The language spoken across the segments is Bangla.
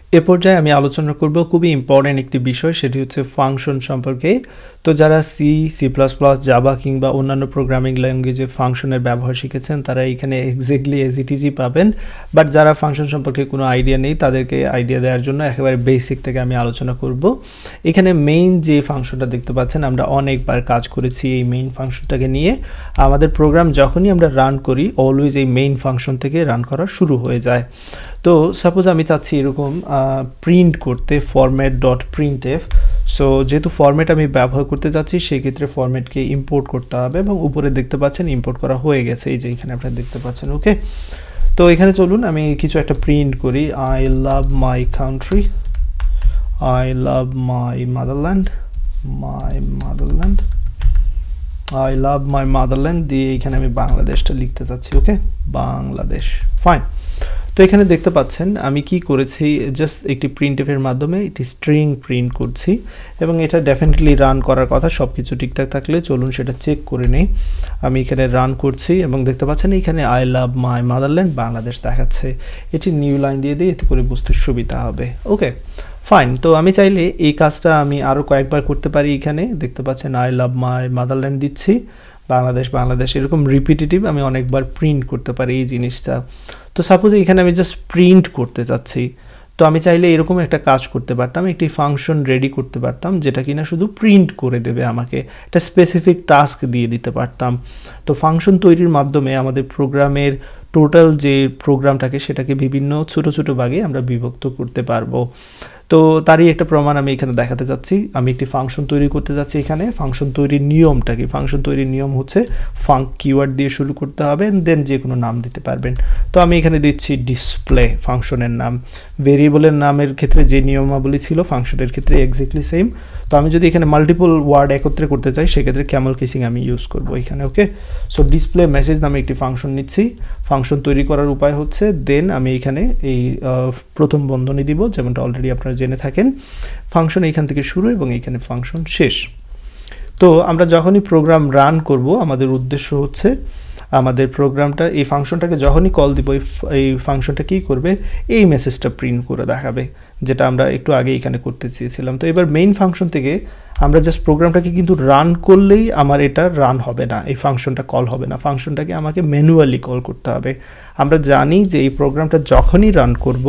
এ পর্যায়ে আমি আলোচনা করব খুবই ইম্পর্টেন্ট একটি বিষয়, সেটি হচ্ছে ফাংশন সম্পর্কে। তো যারা C, C plus plus, Java কিংবা অন্যান্য প্রোগ্রামিং ল্যাঙ্গুয়েজে ফাংশনের ব্যবহার শিখেছেন তারা এখানে এক্স্যাক্টলি এজ ইট ইজই পাবেন। বাট যারা ফাংশন সম্পর্কে কোনো আইডিয়া নেই তাদেরকে আইডিয়া দেওয়ার জন্য একেবারে বেসিক থেকে আমি আলোচনা করব। এখানে মেইন যে ফাংশনটা দেখতে পাচ্ছেন, আমরা অনেকবার কাজ করেছি এই মেইন ফাংশনটাকে নিয়ে। আমাদের প্রোগ্রাম যখনই আমরা রান করি অলওয়েজ এই মেইন ফাংশন থেকে রান করা শুরু হয়ে যায়। তো সাপোজ আমি চাচ্ছি এরকম প্রিন্ট করতে ফরম্যাট ডট প্রিন্টএফ। সো যেহেতু ফরম্যাট আমি ব্যবহার করতে যাচ্ছি সেক্ষেত্রে ফরম্যাটকে ইম্পোর্ট করতে হবে এবং উপরে দেখতে পাচ্ছেন ইম্পোর্ট করা হয়ে গেছে, এই যে এখানে আপনারা দেখতে পাচ্ছেন। ওকে, তো এখানে চলুন আমি কিছু একটা প্রিন্ট করি। I love my country, I love my motherland, I love my motherland দিয়ে এখানে আমি বাংলাদেশটা লিখতে চাচ্ছি। Okay, Bangladesh, fine. তো এখানে দেখতে পাচ্ছেন আমি কি করেছি, জাস্ট একটি প্রিন্টএফের মাধ্যমে একটি স্ট্রিং প্রিন্ট করছি এবং এটা ডেফিনেটলি রান করার কথা। সব কিছু ঠিকঠাক থাকলে চলুন সেটা চেক করে নেই। আমি এখানে রান করছি এবং দেখতে পাচ্ছেন এখানে I love my motherland Bangladesh দেখাচ্ছে। এটি নিউ লাইন দিয়ে দিই, এতে করে বুঝতে সুবিধা হবে। Okay, fine. তো আমি চাইলে এই কাজটা আমি আরও কয়েকবার করতে পারি। এখানে দেখতে পাচ্ছেন আই লাভ মাই মাদারল্যান্ড দিচ্ছি, বাংলাদেশ, এরকম রিপিটেটিভ আমি অনেকবার প্রিন্ট করতে পারি এই জিনিসটা। তো সাপোজ এখানে আমি জাস্ট প্রিন্ট করতে চাচ্ছি, তো আমি চাইলে এরকম একটা কাজ করতে পারতাম, একটি ফাংশন রেডি করতে পারতাম যেটা কিনা শুধু প্রিন্ট করে দেবে, আমাকে একটা স্পেসিফিক টাস্ক দিয়ে দিতে পারতাম। তো ফাংশন তৈরির মাধ্যমে আমাদের প্রোগ্রামের টোটাল যে প্রোগ্রামটাকে সেটাকে বিভিন্ন ছোট ছোট ভাগে আমরা বিভক্ত করতে পারবো। তো তারই একটা প্রমাণ আমি এখানে দেখাতে যাচ্ছি। আমি একটি ফাংশন তৈরি করতে যাচ্ছি। এখানে ফাংশন তৈরির নিয়মটা কি? ফাংশন তৈরির নিয়ম হচ্ছে ফাঙ্ক কিওয়ার্ড দিয়ে শুরু করতে হবে, দেন যে কোনো নাম দিতে পারবেন। তো আমি এখানে দিচ্ছি ডিসপ্লে, ফাংশনের নাম। ভেরিয়েবলের নামের ক্ষেত্রে যে নিয়মাবলী ছিল ফাংশনের ক্ষেত্রে এক্স্যাক্টলি সেম। তো আমি যদি এখানে মাল্টিপল ওয়ার্ড একত্রে করতে চাই সেক্ষেত্রে ক্যামেল কেসিং আমি ইউজ করব এখানে। ওকে, সো ডিসপ্লে মেসেজ নামে একটি ফাংশন নিচ্ছি। ফাংশন তৈরি করার উপায় হচ্ছে দেন আমি এখানে এই প্রথম বন্ধনী দিব, যেমনটা অলরেডি আপনারা জেনে থাকেন। ফাংশন এইখান থেকে শুরু এবং এইখানে ফাংশন শেষ। তো আমরা যখনই প্রোগ্রাম রান করব আমাদের উদ্দেশ্য হচ্ছে আমাদের প্রোগ্রামটা এই ফাংশনটাকে যখনই কল দিব এই ফাংশনটা কী করবে, এই মেসেজটা প্রিন্ট করে দেখাবে, যেটা আমরা একটু আগে এখানে করতে চেয়েছিলাম। তো এবার মেইন ফাংশন থেকে আমরা জাস্ট প্রোগ্রামটাকে কিন্তু রান করলেই আমার এটা রান হবে না, এই ফাংশনটা কল হবে না। ফাংশনটাকে আমাকে ম্যানুয়ালি কল করতে হবে। আমরা জানি যে এই প্রোগ্রামটা যখনই রান করব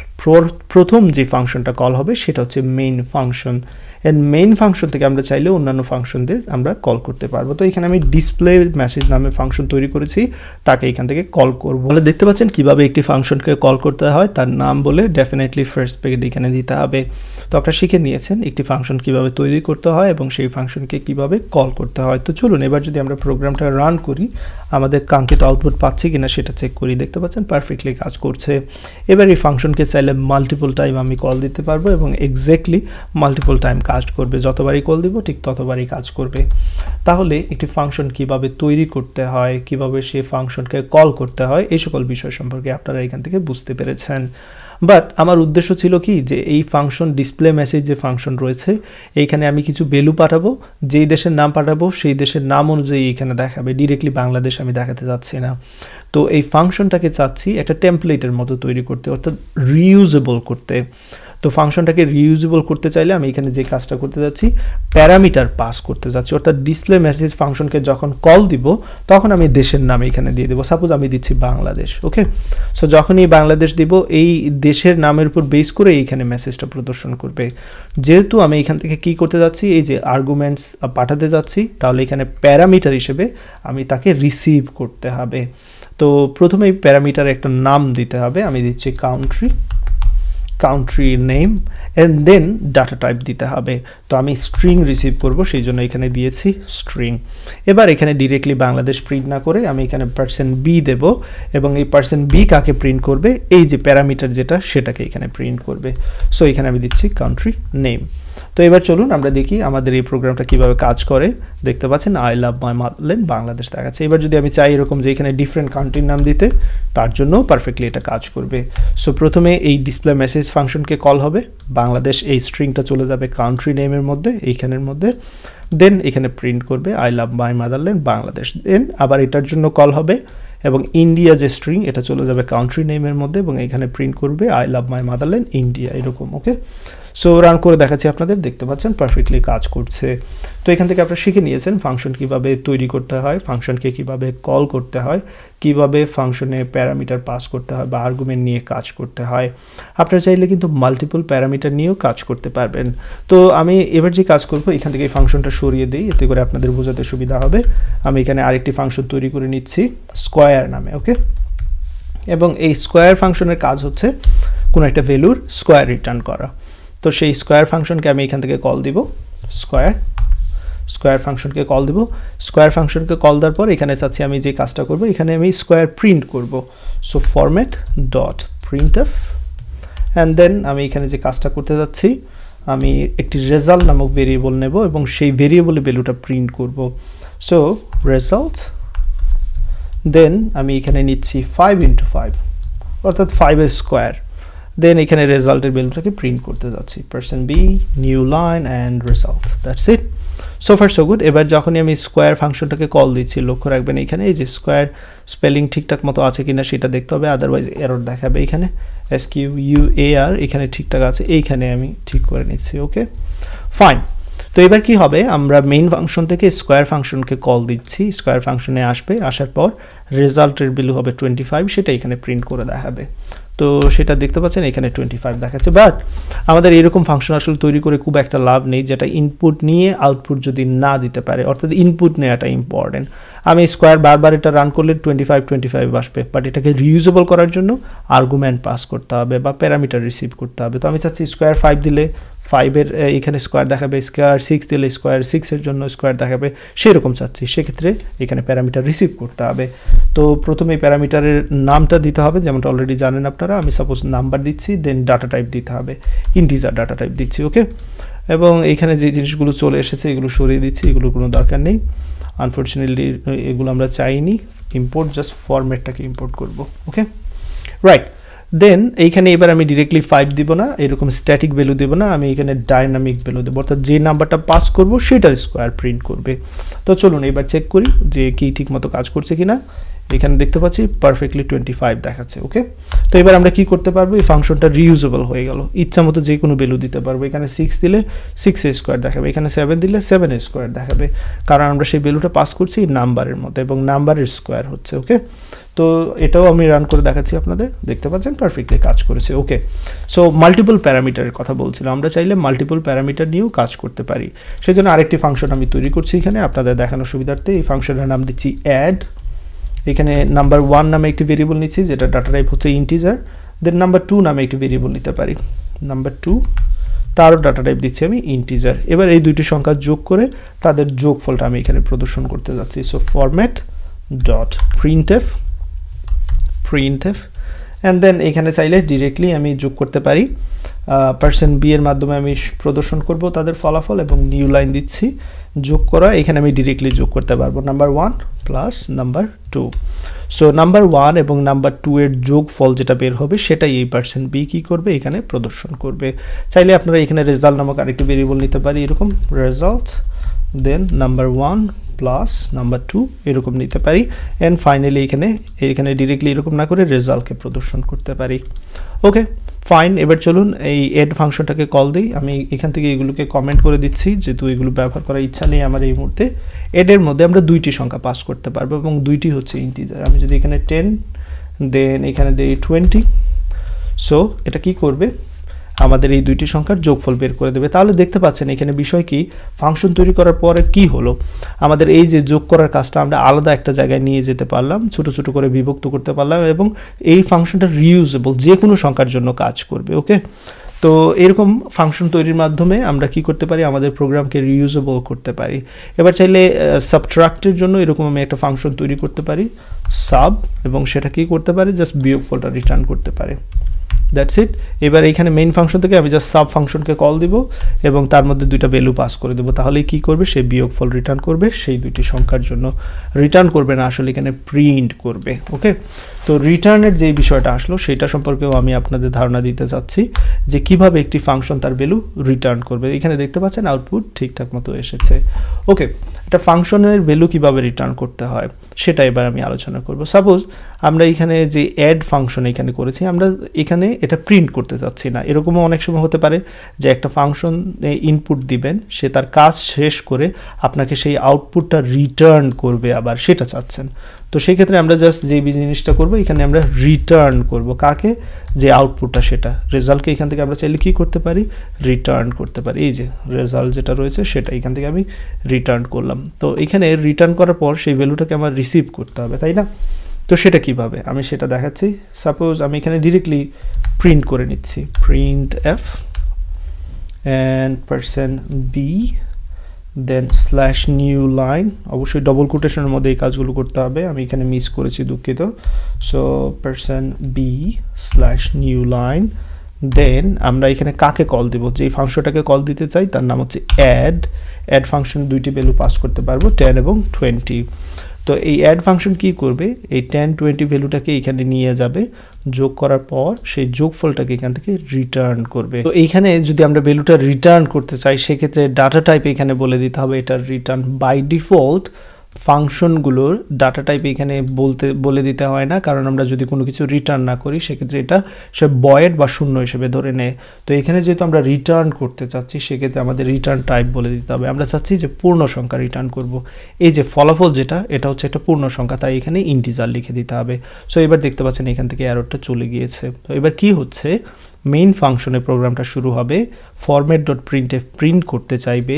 প্রথম যে ফাংশনটা কল হবে সেটা হচ্ছে main function. And main function থেকে আমরা চাইলে অন্যান্য ফাংশনদের আমরা কল করতে পারবো। তো এখানে আমি ডিসপ্লে মেসেজ নামে ফাংশন তৈরি করেছি, তাকে এখান থেকে কল করব। তাহলে দেখতে পাচ্ছেন কিভাবে একটি ফাংশনকে কল করতে হয়, তার নাম বলে ডেফিনেটলি ফার্স্ট ব্র্যাকেট এখানে দিতে হবে। তো আপনারা শিখে নিয়েছেন একটি ফাংশন কিভাবে তৈরি করতে হয় এবং সেই ফাংশনকে কিভাবে কল করতে হয়। তো চলুন এবার যদি আমরা প্রোগ্রামটা রান করি আমাদের কাঙ্ক্ষিত আউটপুট পাচ্ছি কিনা সেটা চেক করি। দেখতে পাচ্ছেন পারফেক্টলি কাজ করছে। এবার এই ফাংশনকে চাইলে মাল্টিপল টাইম আমি কল দিতে পারবো এবং এক্স্যাক্টলি মাল্টিপল টাইম কাজ করবে। যতবারই কল দিব ঠিক ততবারই কাজ করবে। তাহলে একটি ফাংশন কিভাবে তৈরি করতে হয়, কিভাবে সেই ফাংশনকে কল করতে হয়, এই সকল বিষয় সম্পর্কে আপনারা এখান থেকে বুঝতে পেরেছেন। বাট আমার উদ্দেশ্য ছিল কি, যে এই ফাংশন ডিসপ্লে মেসেজ যে ফাংশন রয়েছে এইখানে আমি কিছু ভ্যালু পাঠাবো, যেই দেশের নাম পাঠাবো সেই দেশের নাম অনুযায়ী এখানে দেখাবে। ডিরেক্টলি বাংলাদেশ আমি দেখাতে যাচ্ছি না। তো এই ফাংশনটাকে চাচ্ছি একটা টেমপ্লেটের মতো তৈরি করতে, অর্থাৎ রিইউজেবল করতে। তো ফাংশনটাকে রিইউজেবল করতে চাইলে আমি এখানে যে কাজটা করতে যাচ্ছি প্যারামিটার পাস করতে যাচ্ছি, অর্থাৎ ডিসপ্লে মেসেজ ফাংশনকে যখন কল দিব তখন আমি দেশের নাম এখানে দিয়ে দেবো। সাপোজ আমি দিচ্ছি বাংলাদেশ। ওকে, সো যখনই বাংলাদেশ দিব এই দেশের নামের উপর বেস করে এইখানে মেসেজটা প্রদর্শন করবে। যেহেতু আমি এখান থেকে কি করতে যাচ্ছি, এই যে আর্গুমেন্টস পাঠাতে যাচ্ছি, তাহলে এখানে প্যারামিটার হিসেবে আমি তাকে রিসিভ করতে হবে। তো প্রথমে এই প্যারামিটার একটা নাম দিতে হবে। আমি দিচ্ছি country name and then data type দিতে হবে। তো আমি স্ট্রিং রিসিভ করব সেই জন্য এখানে দিয়েছি স্ট্রিং। এবার এখানে ডিরেক্টলি বাংলাদেশ প্রিন্ট না করে আমি এখানে %b দেব এবং এই %b কাকে প্রিন্ট করবে, এই যে প্যারামিটার যেটা সেটাকে এখানে প্রিন্ট করবে। সো এখানে আমি দিচ্ছি কান্ট্রি নেম। তো এবার চলুন আমরা দেখি আমাদের এই প্রোগ্রামটা কিভাবে কাজ করে। দেখতে পাচ্ছেন I love my motherland Bangladesh দেখাচ্ছে। এবার যদি আমি চাই এরকম যে এখানে ডিফারেন্ট কান্ট্রির নাম দিতে, তার জন্য পারফেক্টলি এটা কাজ করবে। সো প্রথমে এই ডিসপ্লে মেসেজ ফাংশনকে কল হবে, বাংলাদেশ এই স্ট্রিংটা চলে যাবে কান্ট্রি নেমের মধ্যে, এইখানের মধ্যে, দেন এখানে প্রিন্ট করবে I love my motherland Bangladesh. Then আবার এটার জন্য কল হবে এবং ইন্ডিয়া যে স্ট্রিং এটা চলে যাবে কান্ট্রি নেমের মধ্যে এবং এখানে প্রিন্ট করবে I love my motherland India এরকম ওকে সো রান করে দেখাচ্ছি আপনাদের দেখতে পাচ্ছেন পারফেক্টলি কাজ করছে তো এখান থেকে আপনারা শিখে নিয়েছেন ফাংশন কিভাবে তৈরি করতে হয় ফাংশনকে কিভাবে কল করতে হয় কিভাবে ফাংশনে প্যারামিটার পাস করতে হয় বা আর্গুমেন্ট নিয়ে কাজ করতে হয় আপনারা চাইলে কিন্তু মাল্টিপল প্যারামিটার নিয়েও কাজ করতে পারবেন তো আমি এবার যে কাজ করব এখান থেকে এই ফাংশনটা সরিয়ে দিই এতে করে আপনাদের বোঝাতে সুবিধা হবে আমি এখানে আরেকটি ফাংশন তৈরি করে নিচ্ছি স্কয়ার নামে ওকে এবং এই স্কয়ার ফাংশনের কাজ হচ্ছে কোনো একটা ভ্যালুর স্কয়ার রিটার্ন করা তো সেই স্কয়ার ফাংশনকে আমি এখান থেকে কল দিব স্কয়ার ফাংশনকে কল দিব স্কয়ার ফাংশনকে কল দেওয়ার পর এখানে চাচ্ছি আমি যে কাজটা করব এখানে আমি স্কয়ার প্রিন্ট করব so format dot printf and then আমি এখানে যে কাজটা করতে যাচ্ছি আমি একটি রেজাল্ট নামক ভেরিয়েবল নেব এবং সেই ভেরিয়েবলের ভ্যালুটা প্রিন্ট করব সো রেজাল্ট দেন আমি এখানে নিচ্ছি 5 × 5 অর্থাৎ 5 এর স্কয়ার দেন এখানে রেজাল্টের ভ্যালুটাকে প্রিন্ট করতে যাচ্ছি %b new line and result that's it so far so good এবার যখনই আমি স্কয়ার ফাংশনটাকে কল দিচ্ছি লক্ষ্য রাখবেন এখানে এই যে স্কয়ার স্পেলিং ঠিকঠাক মতো আছে কিনা সেটা দেখতে হবে আদারওয়াইজ এরর দেখাবে এখানে SQUAR এখানে ঠিকঠাক আছে এইখানে আমি ঠিক করে নিচ্ছি ওকে ফাইন তো এবার কি হবে আমরা মেইন ফাংশন থেকে স্কয়ার ফাংশনকে কল দিচ্ছি স্কয়ার ফাংশনে আসবে আসার পর রেজাল্টের ভ্যালু হবে 25 সেটা এখানে প্রিন্ট করে দেখাবে তো সেটা দেখতে পাচ্ছেন এখানে 25 দেখাচ্ছে বাট আমাদের এরকম ফাংশন আসলে তৈরি করে খুব একটা লাভ নেই যেটা ইনপুট নিয়ে আউটপুট যদি না দিতে পারে অর্থাৎ ইনপুট নেওয়াটা ইম্পর্টেন্ট আমি স্কয়ার বারবার এটা রান করলে 25 আসবে বাট এটাকে রিউজেবল করার জন্য আর্গুমেন্ট পাস করতে হবে বা প্যারামিটার রিসিভ করতে হবে তো আমি চাচ্ছি স্কয়ার 5 দিলে 5 এর এখানে স্কয়ার দেখাবে স্কয়ার 6 দিলে স্কয়ার 6 এর জন্য স্কয়ার দেখাবে সেরকম চাচ্ছি সেক্ষেত্রে এখানে প্যারামিটার রিসিভ করতে হবে তো প্রথমে প্যারামিটারের নামটা দিতে হবে যেমনটা অলরেডি জানেন আপনারা আমি সাপোজ নাম্বার দিচ্ছি দেন ডাটা টাইপ দিতে হবে ইন্টিজার ডাটা টাইপ দিচ্ছি ওকে এবং এখানে যে জিনিসগুলো চলে এসেছে এগুলো সরিয়ে দিচ্ছি এগুলোর কোনো দরকার নেই আনফরচুনেটলি এগুলো আমরা চাইনি ইম্পোর্ট জাস্ট ফরম্যাটটাকে ইম্পোর্ট করব ওকে রাইট দেন এইখানে এবার আমি ডিরেক্টলি 5 দিব না এরকম স্ট্যাটিক ভ্যালু দেব না আমি এখানে ডাইনামিক ভ্যালু দেব অর্থাৎ যে নাম্বারটা পাস করব সেটার স্কয়ার প্রিন্ট করবে তো চলুন এবার চেক করি যে কি ঠিকমতো কাজ করছে কিনা এখানে দেখতে পাচ্ছি পারফেক্টলি 25 দেখাচ্ছে ওকে তো এবার আমরা কি করতে পারবো এই ফাংশনটা রিউজেবল হয়ে গেল ইচ্ছামতো যে কোনো ভ্যালু দিতে পারবো এখানে 6 দিলে 6 এর স্কয়ার দেখাবে এখানে 7 দিলে 7 এর স্কয়ার দেখাবে কারণ আমরা সেই ভ্যালুটা পাস করছি নাম্বারের মধ্যে এবং নাম্বারের স্কয়ার হচ্ছে ওকে তো এটাও আমি রান করে দেখাচ্ছি আপনাদের দেখতে পাচ্ছেন পারফেক্টলি কাজ করেছে ওকে সো মাল্টিপল প্যারামিটারের কথা বলছিলাম আমরা চাইলে মাল্টিপল প্যারামিটার নিয়েও কাজ করতে পারি সেজন্য আরেকটি ফাংশন আমি তৈরি করছি এখানে আপনাদের দেখানোর সুবিধার্থে এই ফাংশনের নাম দিচ্ছি অ্যাড এখানে নাম্বার 1 নামে একটি ভেরিয়েবল নিচ্ছি যেটা ডাটা টাইপ হচ্ছে ইন্টিজার দেন নাম্বার 2 নামে একটি ভেরিয়েবল নিতে পারি নাম্বার 2 তারও ডাটা টাইপ দিচ্ছি আমি ইন্টিজার এবার এই দুইটি সংখ্যা যোগ করে তাদের যোগফলটা আমি এখানে প্রদর্শন করতে যাচ্ছি so format dot printf and then এখানে চাইলে ডিরেক্টলি আমি যোগ করতে পারি %b এর মাধ্যমে আমি প্রদর্শন করব তাদের ফলাফল এবং নিউ লাইন দিচ্ছি যোগ করা এখানে আমি ডিরেক্টলি যোগ করতে পারবো number 1 plus number 2 so number 1 এবং নাম্বার 2 এর যোগফল যেটা বের হবে সেটাই এই %b কি করবে এখানে প্রদর্শন করবে চাইলে আপনারা এখানে রেজাল্ট নামক আরেকটি ভেরিয়েবল নিতে পারি এরকম result then number 1 plus number 2 এরকম নিতে পারি এন্ড ফাইনালি এখানে ডিরেক্টলি এরকম না করে রেজাল্টকে প্রদর্শন করতে পারি ওকে ফাইন এবার চলুন এই এড ফাংশনটাকে কল দেই আমি এখান থেকে এগুলোকে কমেন্ট করে দিচ্ছি যেহেতু এগুলো ব্যবহার করার ইচ্ছা নেই আমার এই মুহূর্তে এড এর মধ্যে আমরা দুইটি সংখ্যা পাস করতে পারবো এবং দুইটি হচ্ছে ইন্টিজার আমি যদি এখানে 10 দেন এখানে দেই 20 সো এটা কি করবে আমাদের এই দুইটি সংখ্যার যোগফল বের করে দেবে তাহলে দেখতে পাচ্ছেন এখানে বিষয় কি ফাংশন তৈরি করার পরে কি হলো আমাদের এই যে যোগ করার কাজটা আমরা আলাদা একটা জায়গায় নিয়ে যেতে পারলাম ছোট ছোট করে বিভক্ত করতে পারলাম এবং এই ফাংশনটা রিউজেবল যে কোনো সংখ্যার জন্য কাজ করবে ওকে তো এরকম ফাংশন তৈরির মাধ্যমে আমরা কি করতে পারি আমাদের প্রোগ্রামকে রিউজেবল করতে পারি এবার চাইলে সাবট্রাক্টের জন্য এরকম আমি একটা ফাংশন তৈরি করতে পারি সাব এবং সেটা কি করতে পারে জাস্ট বিয়োগফলটা রিটার্ন করতে পারে দ্যাটস ইট এবার এখানে মেইন ফাংশন থেকে আমি জাস্ট সাব ফাংশনকে কল দিব এবং তার মধ্যে দুইটা ভ্যালু পাস করে দেব তাহলে কি করবে সে বিয়োগফল রিটার্ন করবে সেই দুইটি সংখ্যার জন্য রিটার্ন করবে না আসলে এখানে প্রিন্ট করবে ওকে তো রিটার্নের যে বিষয়টা আসলো সেটা সম্পর্কেও আমি আপনাদের ধারণা দিতে চাচ্ছি যে কিভাবে একটি ফাংশন তার ভ্যালু রিটার্ন করবে এখানে দেখতে পাচ্ছেন আউটপুট ঠিকঠাক মতো এসেছে ওকে একটা ফাংশনের ভ্যালু কিভাবে রিটার্ন করতে হয় সেটা এবার আমি আলোচনা করব। সাপোজ আমরা এখানে যে অ্যাড ফাংশন এখানে করেছি, আমরা এখানে এটা প্রিন্ট করতে চাচ্ছি না। এরকমও অনেক সময় হতে পারে যে একটা ফাংশন ইনপুট দিবেন, সে তার কাজ শেষ করে আপনাকে সেই আউটপুটটা রিটার্ন করবে, আবার সেটা চাচ্ছেন। তো সেই ক্ষেত্রে আমরা জাস্ট যে জিনিসটা করবো, এখানে আমরা রিটার্ন করব কাকে, যে আউটপুটটা, সেটা রেজাল্টকে এখান থেকে আমরা চাইলে কি করতে পারি, রিটার্ন করতে পারি। এই যে রেজাল্ট যেটা রয়েছে সেটা এখান থেকে আমি রিটার্ন করলাম। তো এখানে রিটার্ন করার পর সেই ভ্যালুটাকে আমার রিসিভ করতে হবে, তাই না? তো সেটা কিভাবে আমি সেটা দেখাচ্ছি। সাপোজ আমি এখানে ডিরেক্টলি প্রিন্ট করে নিচ্ছি, print f and %b then slash new line, অবশ্যই ডবল কোটেশনের মধ্যে এই কাজগুলো করতে হবে, আমি এখানে মিস করেছি, দুঃখিত। So %b slash new line, then আমরা এখানে কাকে কল দিব, যে ফাংশনটাকে কল দিতে চাই তার নাম হচ্ছে অ্যাড ফাংশন, দুইটি ভ্যালু পাস করতে পারবো 10 এবং 20। তো এই অ্যাড ফাংশন কি করবে, এই 10 20 ভ্যালুটাকে এখানে নিয়ে যাবে, যোগ করার পর সেই যোগফলটাকে এখান থেকে রিটার্ন করবে। তো এইখানে যদি আমরা ভ্যালুটা রিটার্ন করতে চাই, সেক্ষেত্রে ডাটা টাইপ এখানে বলে দিতে হবে এটার রিটার্ন। বাই ডিফল্ট ফাংশনগুলোর ডাটা টাইপ এখানে বলে দিতে হয় না, কারণ আমরা যদি কোনো কিছু রিটার্ন না করি সেক্ষেত্রে এটা সে ভয়েড বা শূন্য হিসেবে ধরে নেয়। তো এখানে যেহেতু আমরা রিটার্ন করতে চাচ্ছি, সেক্ষেত্রে আমাদের রিটার্ন টাইপ বলে দিতে হবে। আমরা চাচ্ছি যে পূর্ণ সংখ্যা রিটার্ন করব, এই যে ফলাফল যেটা, এটা হচ্ছে একটা পূর্ণ সংখ্যা, তাই এখানে ইন্টিজার লিখে দিতে হবে। সো এবার দেখতে পাচ্ছেন এখান থেকে এররটা চলে গিয়েছে। তো এবার কি হচ্ছে, মেইন ফাংশনের প্রোগ্রামটা শুরু হবে, format.printf প্রিন্ট করতে চাইবে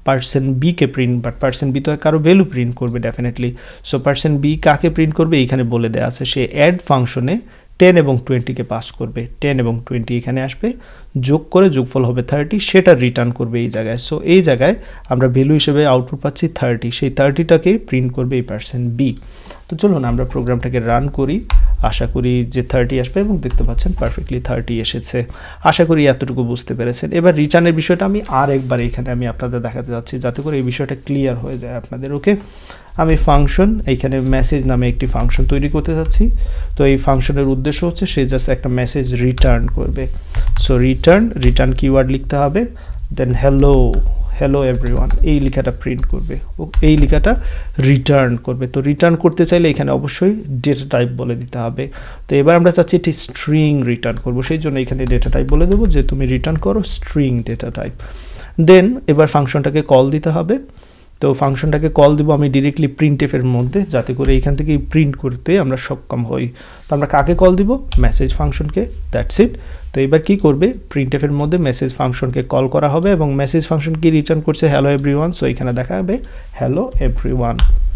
%b কে প্রিন্ট, বাট %b তো কারো ভ্যালু প্রিন্ট করবে ডেফিনেটলি। সো %b কাকে প্রিন্ট করবে এইখানে বলে দেওয়া আছে, সে অ্যাড ফাংশনে 10 এবং 20 কে পাস করবে, 10 এবং 20 এখানে আসবে, যোগ করে যোগফল হবে 30, সেটা রিটার্ন করবে এই জায়গায়। সো এই জায়গায় আমরা ভ্যালু হিসেবে আউটপুট পাচ্ছি 30, সেই 30টাকে প্রিন্ট করবে এই %b। তো চলুন আমরা প্রোগ্রামটাকে রান করি, আশা করি যে 30 আসবে, এবং দেখতে পাচ্ছেন পারফেক্টলি 30 এসেছে। আশা করি এতটুকু বুঝতে পেরেছেন। এবার রিটার্নের বিষয়টা আমি আর একবার এখানে আমি আপনাদের দেখাতে যাচ্ছি, যাতে করে এই বিষয়টা ক্লিয়ার হয়ে যায় আপনাদের। ওকে, আমি ফাংশন এইখানে মেসেজ নামে একটি ফাংশন তৈরি করতে যাচ্ছি। তো এই ফাংশনের উদ্দেশ্য হচ্ছে সে জাস্ট একটা মেসেজ রিটার্ন করবে। সো রিটার্ন কিওয়ার্ড লিখতে হবে, দেন হ্যালো এভরিওয়ান, এই লেখাটা প্রিন্ট করবে, এই লেখাটা রিটার্ন করবে। তো রিটার্ন করতে চাইলে এখানে অবশ্যই ডেটা টাইপ বলে দিতে হবে। তো এবার আমরা চাচ্ছি একটি স্ট্রিং রিটার্ন করব, সেই জন্য এখানে ডেটা টাইপ বলে দেবো যে তুমি রিটার্ন করো স্ট্রিং ডেটা টাইপ। দেন এবার ফাংশনটাকে কল দিতে হবে। তো ফাংশনটাকে কল দিব আমি ডিরেক্টলি printf এর মধ্যে, যাতে করে এখান থেকে প্রিন্ট করতে আমরা সক্ষম হই। তো আমরা কাকে কল দিব, মেসেজ ফাংশনকে, দ্যাটস ইট। তো এবার কি করবে, printf এর মধ্যে মেসেজ ফাংশনকে কল করা হবে, এবং মেসেজ ফাংশন কি রিটার্ন করছে, হ্যালো এভরিওয়ান। সো এখানে দেখা হবে হ্যালো এভরিওয়ান,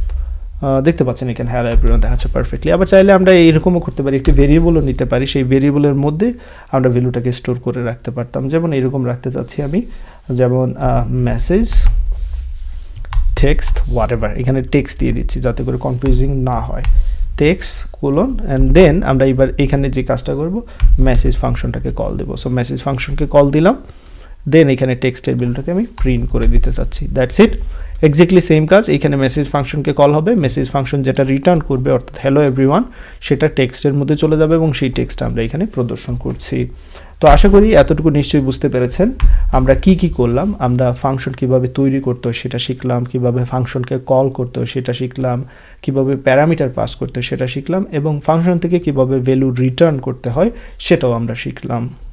দেখতে পাচ্ছেন এখানে হ্যালো এভরিওয়ান দেখাচ্ছে পারফেক্টলি। আবার চাইলে আমরা এইরকমও করতে পারি, একটি ভেরিয়েবলও নিতে পারি, সেই ভেরিয়েবলের মধ্যে আমরা ভ্যালুটাকে স্টোর করে রাখতে পারতাম। যেমন এরকম রাখতে চাচ্ছি আমি, যেমন মেসেজ টেক্সট হোয়াটএভার, এখানে টেক্সট দিয়ে দিচ্ছি যাতে করে কনফিউজিং না হয়, টেক্সট কোলন, অ্যান্ড দেন আমরা এবার এখানে যে কাজটা করব, মেসেজ ফাংশনটাকে কল দেবো। সো মেসেজ ফাংশনকে কল দিলাম, দেন এখানে টেক্সটের ভ্যালুটাকে আমি প্রিন্ট করে দিতে চাচ্ছি, দ্যাটস ইট। এক্স্যাক্টলি সেম কাজ, এখানে মেসেজ ফাংশনকে কল হবে, মেসেজ ফাংশন যেটা রিটার্ন করবে অর্থাৎ হ্যালো এভরিওয়ান, সেটা টেক্সটের মধ্যে চলে যাবে, এবং সেই টেক্সট আমরা এখানে প্রদর্শন করছি। তো আশা করি এতটুকু নিশ্চয়ই বুঝতে পেরেছেন আমরা কি করলাম। আমরা ফাংশন কিভাবে তৈরি করতে হয় সেটা শিখলাম, কিভাবে ফাংশনকে কল করতে হয় সেটা শিখলাম, কিভাবে প্যারামিটার পাস করতে হয় সেটা শিখলাম, এবং ফাংশন থেকে কিভাবে ভ্যালু রিটার্ন করতে হয় সেটাও আমরা শিখলাম।